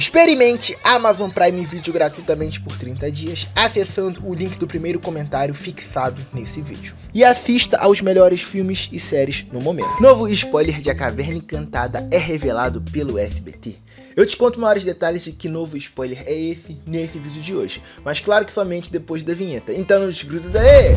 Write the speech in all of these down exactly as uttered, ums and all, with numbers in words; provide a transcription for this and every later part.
Experimente Amazon Prime Video gratuitamente por trinta dias, acessando o link do primeiro comentário fixado nesse vídeo. E assista aos melhores filmes e séries no momento. Novo spoiler de A Caverna Encantada é revelado pelo S B T. Eu te conto maiores detalhes de que novo spoiler é esse nesse vídeo de hoje, mas claro que somente depois da vinheta, então não desgruda daí!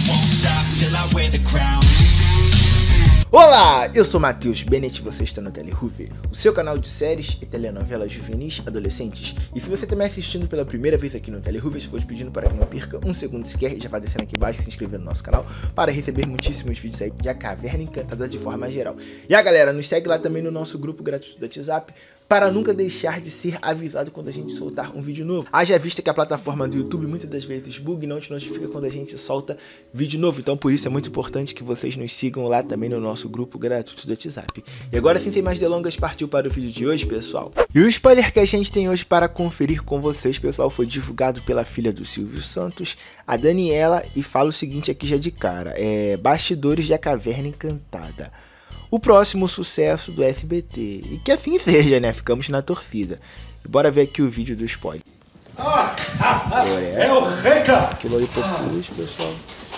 Olá, eu sou Matheus Bennett e você está no Telehoover, o seu canal de séries e telenovelas juvenis adolescentes. E se você está me assistindo pela primeira vez aqui no Telehoover, estou te pedindo para que não perca um segundo sequer e já vá descendo aqui embaixo e se inscrever no nosso canal para receber muitíssimos vídeos aí de A Caverna Encantada de forma geral. E a galera, nos segue lá também no nosso grupo gratuito do WhatsApp para nunca deixar de ser avisado quando a gente soltar um vídeo novo. Haja vista que a plataforma do YouTube muitas das vezes buga e não te notifica quando a gente solta vídeo novo, então por isso é muito importante que vocês nos sigam lá também no nosso grupo gratuito do WhatsApp. E agora, sem sem mais delongas, partiu para o vídeo de hoje, pessoal. E o spoiler que a gente tem hoje para conferir com vocês, pessoal, foi divulgado pela filha do Silvio Santos, a Daniela, e fala o seguinte aqui já de cara, é bastidores de A Caverna Encantada, o próximo sucesso do S B T, e que assim seja, né, ficamos na torcida. E bora ver aqui o vídeo do spoiler. Ah, ah, é, é o Reca! Aquilo ali populus, pessoal.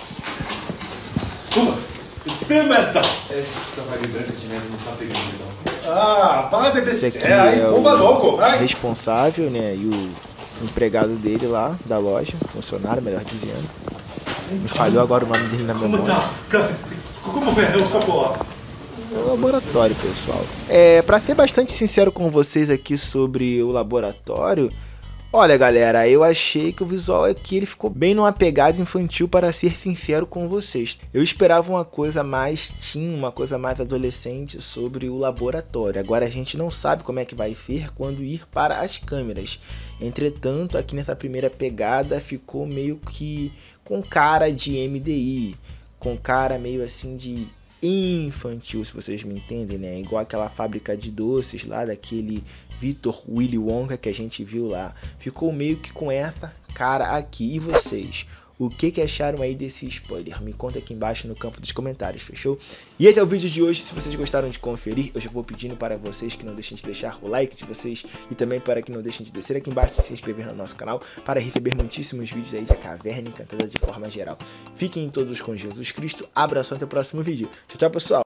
Uma, experimenta! Essa vaga branca de neve não tá pegando, então. Ah, para de Esse aqui besteira, aí, é bomba o louco, vai! responsável, né, e o empregado dele lá, da loja, funcionário, melhor dizendo. Me falhou agora o nome dele na Como memória. tá? Como é o sabor? É o laboratório, pessoal. É, pra ser bastante sincero com vocês aqui sobre o laboratório, olha, galera, eu achei que o visual aqui ele ficou bem numa pegada infantil, para ser sincero com vocês. Eu esperava uma coisa mais teen, uma coisa mais adolescente sobre o laboratório. Agora a gente não sabe como é que vai ser quando ir para as câmeras. Entretanto, aqui nessa primeira pegada ficou meio que com cara de M D I, com cara meio assim de infantil, se vocês me entendem, né? Igual aquela fábrica de doces lá daquele Victor Willy Wonka que a gente viu lá. Ficou meio que com essa cara aqui. E vocês? O que que acharam aí desse spoiler? Me conta aqui embaixo no campo dos comentários, fechou? E esse é o vídeo de hoje. Se vocês gostaram de conferir, eu já vou pedindo para vocês que não deixem de deixar o like de vocês e também para que não deixem de descer aqui embaixo e se inscrever no nosso canal para receber muitíssimos vídeos aí de A Caverna Encantada de forma geral. Fiquem todos com Jesus Cristo. Abraço, até o próximo vídeo. Tchau, tchau, pessoal.